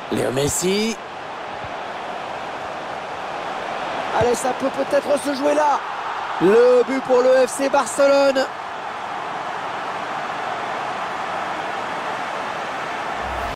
Léo Messi. Allez, ça peut peut-être se jouer là. Le but pour le FC Barcelone.